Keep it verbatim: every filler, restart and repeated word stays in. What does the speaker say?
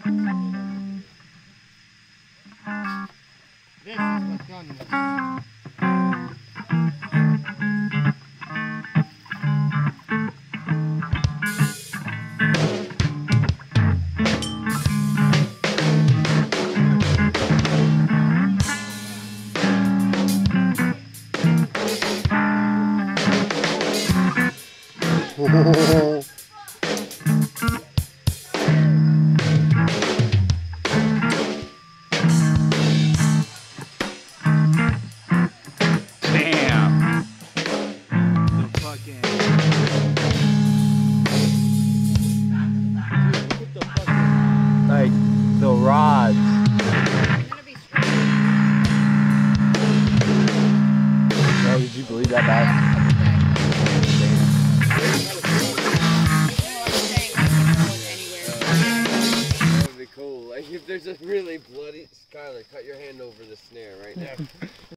This is what's done this. Oh. Damn. The fucking. Like the rods. Oh, did you believe that back? That would be cool. Like if there's a really bloody Skylar, cut your hand over the snare right now.